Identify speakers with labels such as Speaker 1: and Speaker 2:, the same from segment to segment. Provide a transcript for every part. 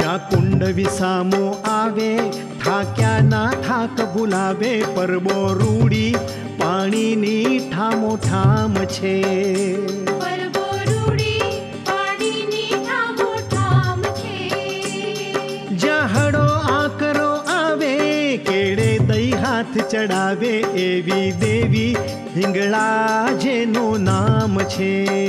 Speaker 1: જ્યાં કુંડ વિસામો આવે, થાક્યા ના થાક ભૂલાવે, પરબો રૂડી પાણીની ઠામો ઠામ છે.
Speaker 2: પરબો રૂડી પાણીની ઠામો ઠામ છે.
Speaker 1: જ્યાં હડો આકરો આવે, કેળે દઈ હાથ ચડાવે, એવી દેવી હિંગળા જેનું નામ છે.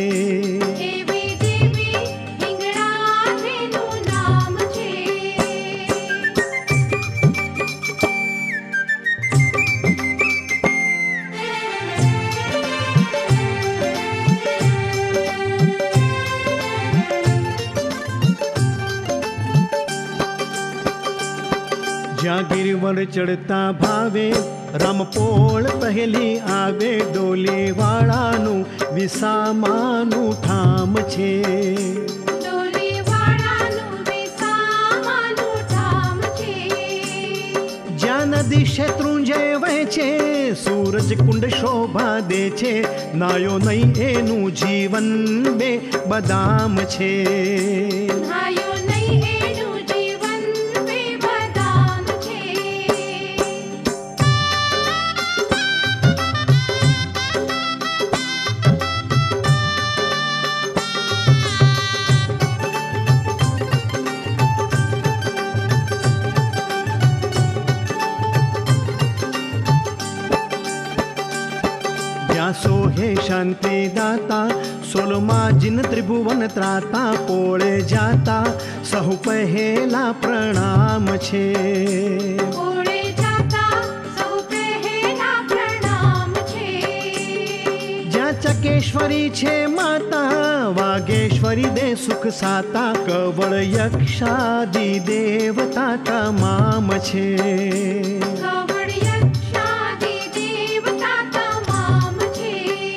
Speaker 1: જ્યાં ગિરવર ચડતા ભાવે, રામપોળ પહેલી આવે, ડોલી વાળાનું વિસામાનું ઠામ છે.
Speaker 2: ડોલી વાળાનું વિસામાનું ઠામ છે.
Speaker 1: જ્યાં નદી શેત્રુંજય વહેંચે, સૂરજ કુંડ શોભા દે છે, નાયો નહીં એનું જીવન બે બદામ છે.
Speaker 2: નાયો નહીં એનું જીવન બે બદામ છે.
Speaker 1: જ્યાં સોહે શાંતિ દાતા, સોલમાં જીન ત્રિભુવન ત્રાતા, પોળે જાતા સહુ પહેલા પ્રણામ છે.
Speaker 2: પોળે જાતા સૌ પહેલા પ્રણામ છે.
Speaker 1: જ્યાં ચકેશ્વરી છે માતા, વાગેશ્વરી દે સુખ સાતા, કવળ યક્ષાદિ દેવતા તમામ છે.
Speaker 2: કવળ યક્ષાદિ દેવતા તમામ છે.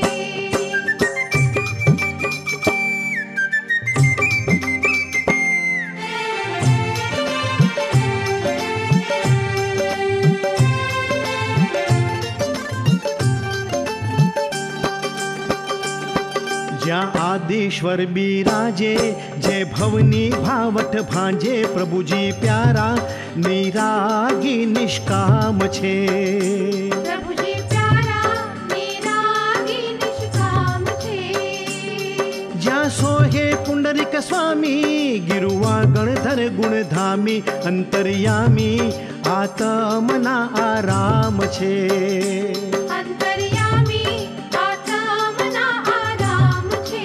Speaker 1: જ્યાં આદિશ્વર બિરાજે, જે ભવની ભાવઠ ભાંજે, પ્રભુજી પ્યારા નિરાગી નિષ્કામ છે.
Speaker 2: પ્રભુજી પ્યારા નિરાગી નિષ્કામ છે.
Speaker 1: જ્યાં સોહે પુંડરીક સ્વામી, ગિરુવા ગણધર ગુણધામી, અંતર્યામી આત્મના આરામ છે.
Speaker 2: અંતર્યામી આત્મના આરામ છે.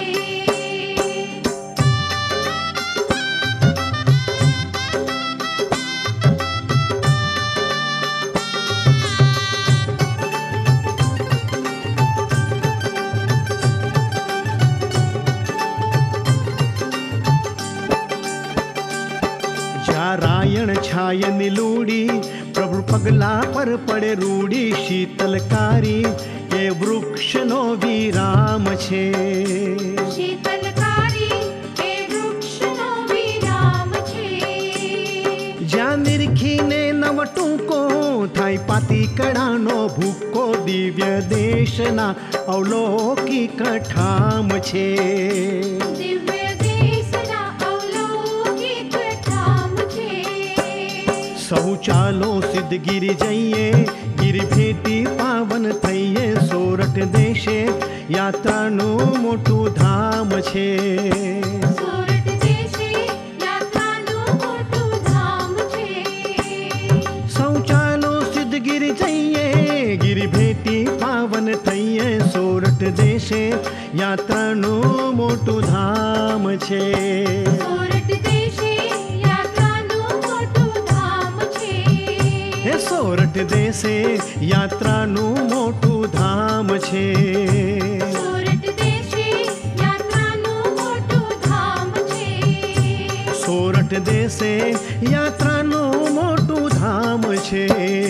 Speaker 1: જ્યાં રાયણ છાય નિલૂડી, પ્રભુ પગલા પર પડે રૂડી, શીતલકારી એ વૃક્ષનો વિરામ છે.
Speaker 2: શીતલકારી એ વૃક્ષનો વિરામ છે.
Speaker 1: જ્યાં નિરખીને નવ ટૂંકો થાય, પાતી કડાનો ભૂકો, દિવ્ય દેશના અવલૌકિક ઠામ છે.
Speaker 2: દિવ્ય દેશના અવલૌકિક ઠામ છે.
Speaker 1: સહુ ચાલો સિદ્ધગીરી જઈએ, ગીરી ભેટી પાવન થઈએ, સોરઠ દેશે યાત્રાનું મોટું ધામ છે.
Speaker 2: સોરઠ દેશે યાત્રાનું મોટું ધામ છે.
Speaker 1: સૌ ચાલો સિદ્ધગીરી જઈએ, ગીરી ભેટી પાવન થઈએ, સોરઠ દેશે યાત્રાનું મોટું ધામ છે.
Speaker 2: સોરઠ દેશે યાત્રાનું મોટું ધામ છે.
Speaker 1: હે સોરઠ દેશે યાત્રાનું મોટું ધામ છે.
Speaker 2: સોરઠ દેશે યાત્રાનું મોટું ધામ છે.
Speaker 1: સોરઠ દેશે યાત્રાનું મોટું ધામ છે.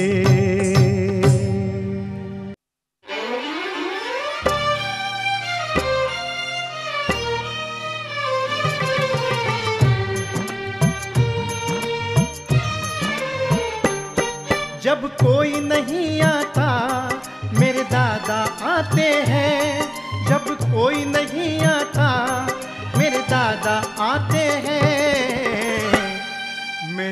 Speaker 1: जब कोई नहीं आता मेरे दादा आते हैं, जब कोई नहीं आता मेरे दादा आते हैं,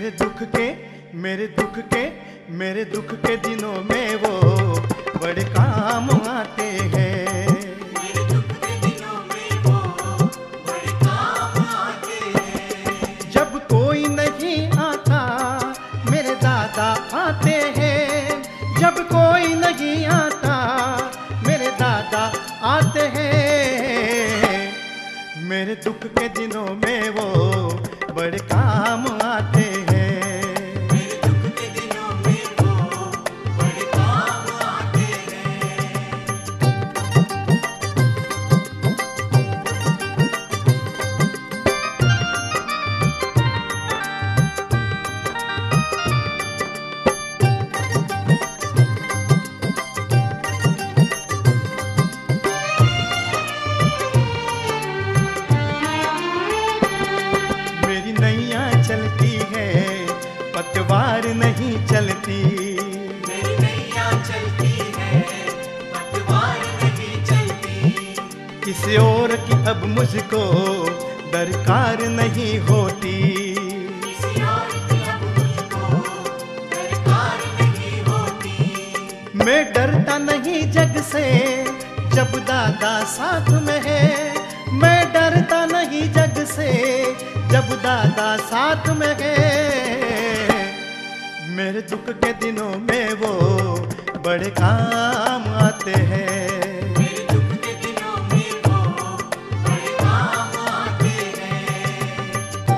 Speaker 1: मेरे दुख के दिनों में वो बड़े काम आते हैं।
Speaker 3: मेरे दुख के दिनों में वो बड़े काम आते हैं।
Speaker 1: जब कोई नहीं आता मेरे दादा आते हैं, जब कोई नहीं आता मेरे दादा आते हैं। मेरे दुख के दिनों में वो बड़े काम आते हैं।
Speaker 3: मेरे दुख के दिनों में वो बड़े काम आते हैं।
Speaker 1: मेरी नैया चलती है पतवार नहीं चलती।
Speaker 3: मेरी नैया चलती है पतवार नहीं चलती।
Speaker 1: किसी और की अब मुझको दरकार नहीं होती।
Speaker 3: किसी और की अब मुझको दरकार नहीं होती।
Speaker 1: मैं डरता नहीं जग से जब दादा साथ में है। मैं डरता नहीं जग से जब दादा साथ में है। मेरे दुख के दिनों में वो बड़े काम आते हैं।
Speaker 3: मेरे दुख के दिनों में वो बड़े काम आते हैं।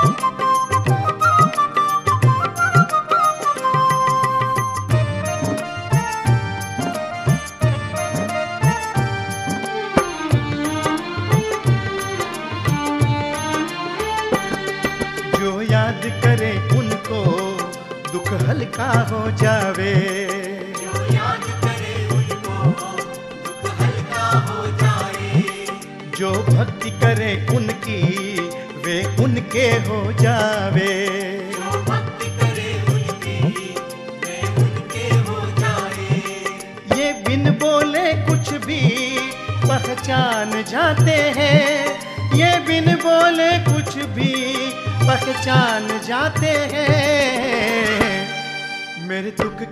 Speaker 1: जो याद करे उनको दुख हल्का हो जावे।
Speaker 3: जो याद करे उनको दुख हल्का हो जाए।
Speaker 1: जो भक्ति करे उनकी वे उनके हो जावे।
Speaker 3: जो भक्ति करे उनकी वे उनके हो जाए।
Speaker 1: ये बिन बोले कुछ भी पहचान जाते हैं। ये बिन बोले कुछ भी पहचान जाते हैं। मेरे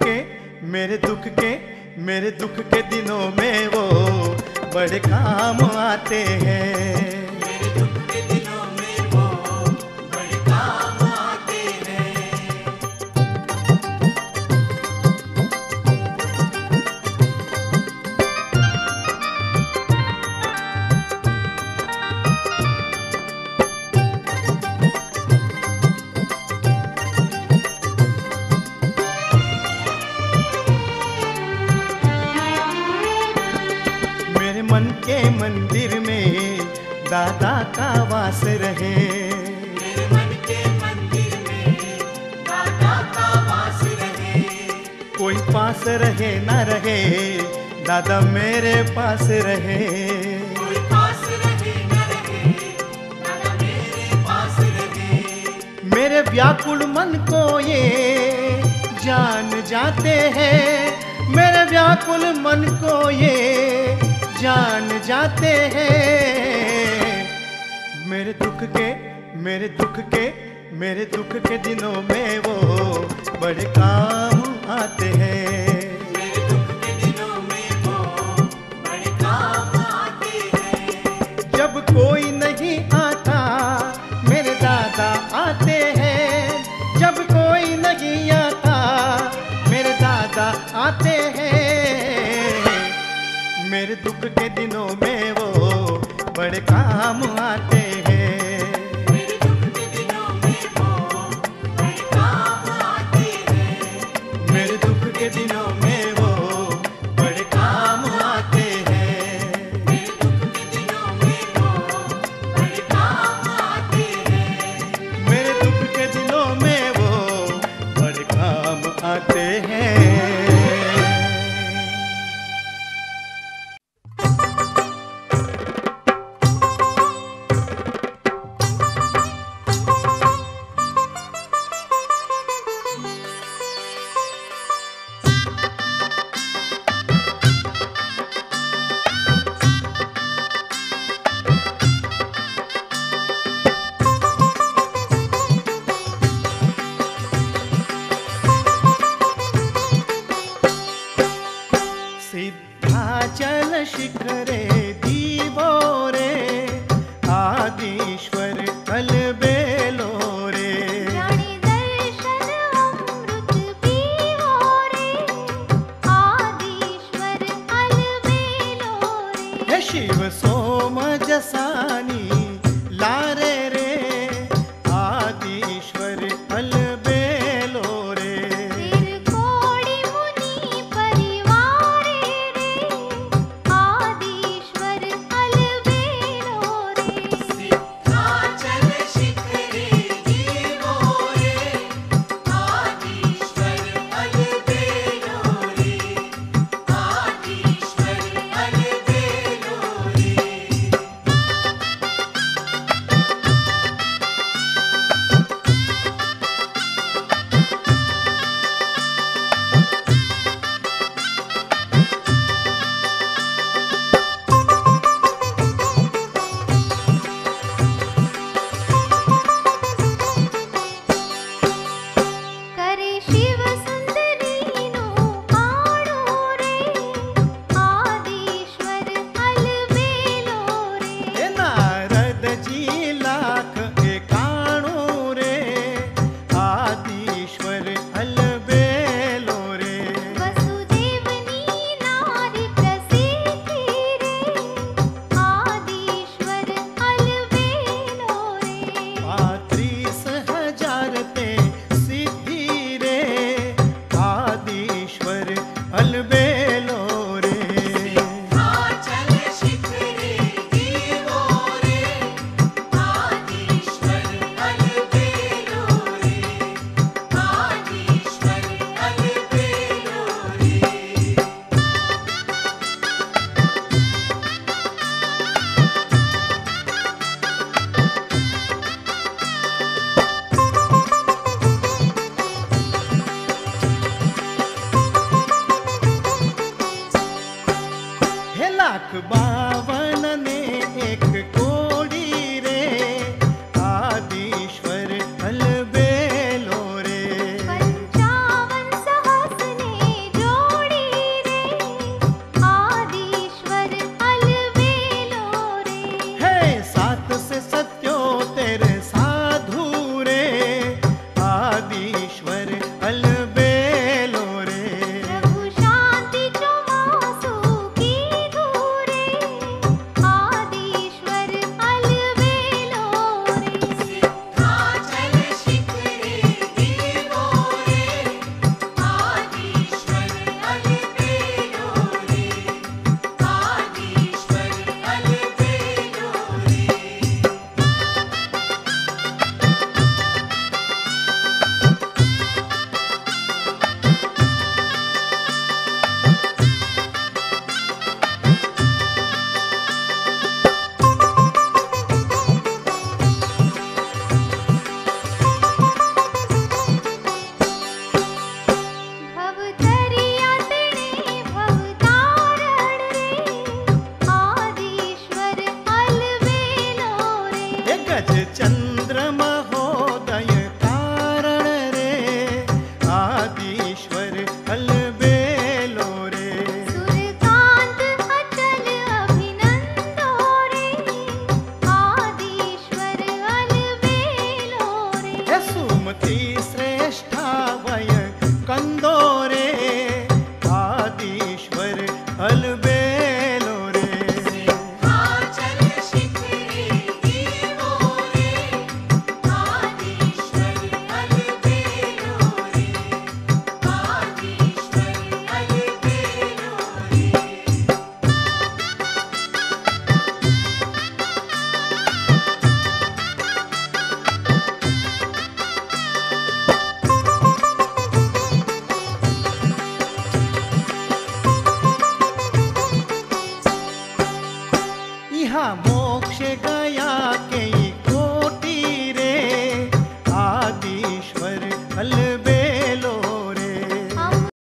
Speaker 1: दुख के दिनों में वो बड़े काम आते हैं।
Speaker 3: मेरे दुख के दिनों में वो बड़े काम आते हैं।
Speaker 1: मेरे मन के मंदिर में दादा का वास रहे।
Speaker 3: मेरे मन के मंदिर में दादा का वास रहे।
Speaker 1: कोई पास रहे न रहे दादा मेरे पास रहे।
Speaker 3: कोई पास रहे न रहे दादा मेरे पास रहे।
Speaker 1: मेरे व्याकुल मन को ये जान जाते हैं। मेरे व्याकुल मन को ये जान जाते हैं। मेरे दुख के दिनों में वो बड़े काम आते हैं।
Speaker 3: मेरे दुख के दिनों में वो बड़े काम आते हैं।
Speaker 1: जब कोई नहीं आता मेरे दादा आते हैं। जब कोई नहीं आता मेरे दादा आते हैं। मेरे दुख के दिनों में वो बड़े काम आते हैं।
Speaker 3: मेरे दुख के दिनों में वो बड़े काम आते हैं।
Speaker 1: मेरे दुख के दिनों में वो बड़े काम आते हैं।
Speaker 3: मेरे दुख के दिनों में वो बड़े काम आते हैं।
Speaker 1: मेरे दुख चमकी